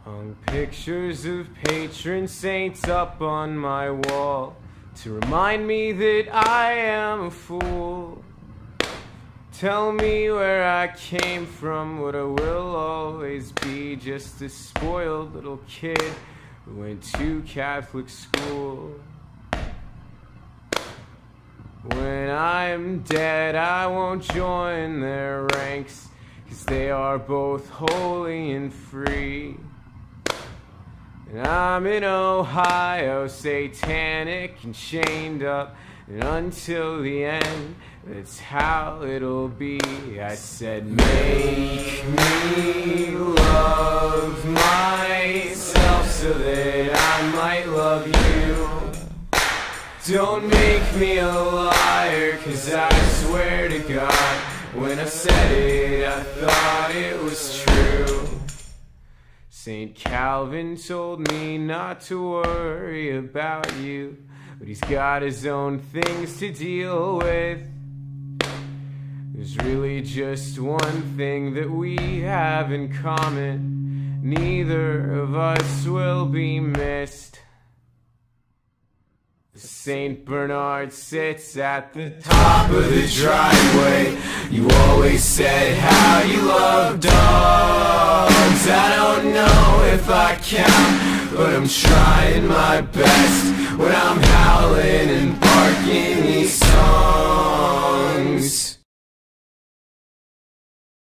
Hung pictures of patron saints up on my wall to remind me that I am a fool. Tell me where I came from, what I will always be, just a spoiled little kid who went to Catholic school. When I am dead, I won't join their ranks, 'cause they are both holy and free. And I'm in Ohio, satanic and chained up, and until the end, that's how it'll be. I said, make me love myself so that I might love you. Don't make me a liar, 'cause I swear to God, when I said it, I thought it was true. St. Calvin told me not to worry about you, but he's got his own things to deal with. There's really just one thing that we have in common: neither of us will be missed. St. Bernard sits at the top of the driveway. You always said how you love dogs. I don't know if I count, but I'm trying my best when I'm howling and barking these songs.